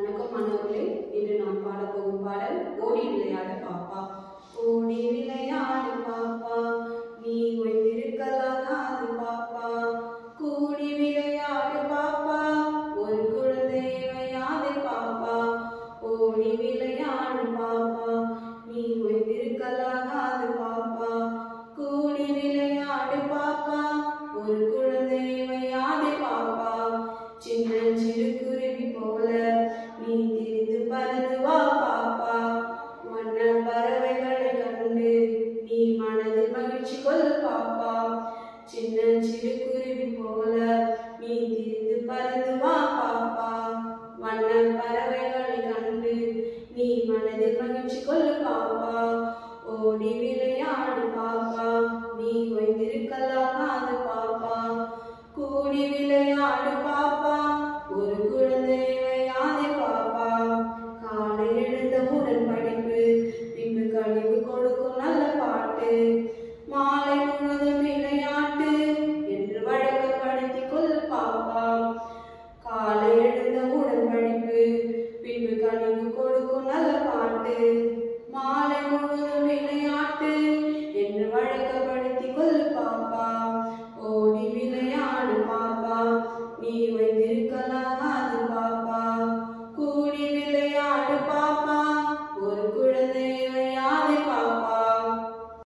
வணக்கம் மாணவர்களே, இன்று நாம் பாடப்போகும் பாடல் ஓடி விளையாடு பாப்பா. ஓடி விளையாடு பாப்பா, நீ ஓய்ந்திருக்கலாகாது பாப்பா. கூடி விளையாடு பாப்பா, ஒரு குழந்தை வையாதே பாப்பா. ஓடி விளையாடு பாப்பா, நீ ஓய்ந்திருக்கலாகாது பாப்பா. கூடி விளையாடு பாப்பா, ஒரு குழந்தை வையாதே பாப்பா. சின்னஞ்சிறு குருவி போல நீ திரிந்து பறந்து வா பாப்பா. வண்ண பறவைகளை கண்டு நீ மனதில் மகிழ்ச்சி கொள் பாப்பா. சின்னஞ்சிறு குருவி போல நீ திரிந்து பறந்து வா பாப்பா. வண்ண பறவைகளை கண்டு நீ மனதில் மகிழ்ச்சி கொள் பாப்பா. ஓடி விளையாடு பாப்பா, நீ ஓய்ந்திருக்கலாகாது பாப்பா. கூடி